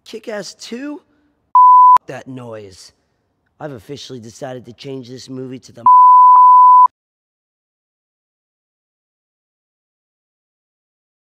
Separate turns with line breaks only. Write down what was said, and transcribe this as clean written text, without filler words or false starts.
Kick-Ass 2? That noise. I've officially decided to change this movie to the